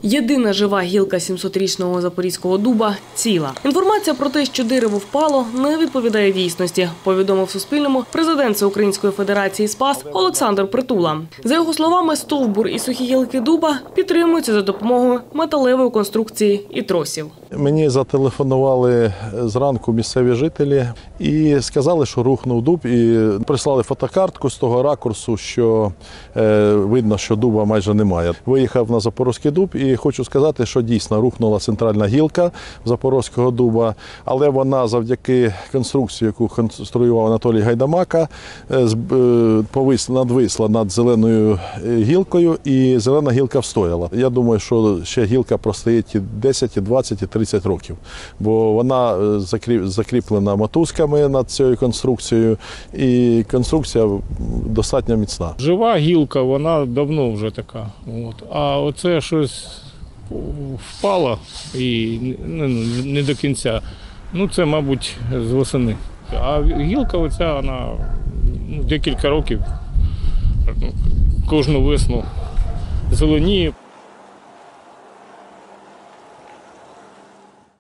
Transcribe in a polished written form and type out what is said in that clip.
Єдина жива гілка 700-річного запорізького дуба ціла. Інформація про те, що дерево впало, не відповідає дійсності, повідомив Суспільному президент Всеукраїнської федерації СПАС Олександр Притула. За його словами, стовбур і сухі гілки дуба підтримуються за допомогою металевої конструкції і тросів. Мені зателефонували зранку місцеві жителі і сказали, що рухнув дуб, і прислали фотокартку з того ракурсу, що видно, що дуба майже немає. Виїхав на Запорозький дуб і хочу сказати, що дійсно рухнула центральна гілка Запорозького дуба, але вона завдяки конструкції, яку конструював Анатолій Гайдамака, надвисла над зеленою гілкою, і зелена гілка встояла. Я думаю, що ще гілка простоїть і 10, і 20, і 30 років, бо вона закріплена мотузками над цією конструкцією, і конструкція достатньо міцна. Жива гілка, вона давно вже така. А оце щось впало і не до кінця. Це, мабуть, з восени. А гілка оця, вона декілька років, кожну весну зеленіє.